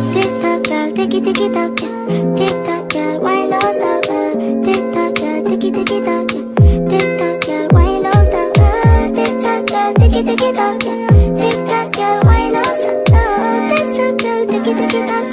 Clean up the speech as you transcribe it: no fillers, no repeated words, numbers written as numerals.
Tick tock, girl, ticky ticky tock, yeah. Tick tock, girl, wine don't stop, tick tock, girl, ticky ticky tock, yeah. Tick tock, girl, wine don't stop, tick tock, girl, ticky ticky tock, yeah. Tick tock, girl, wine don't stop, tick tock, girl, ticky ticky tock.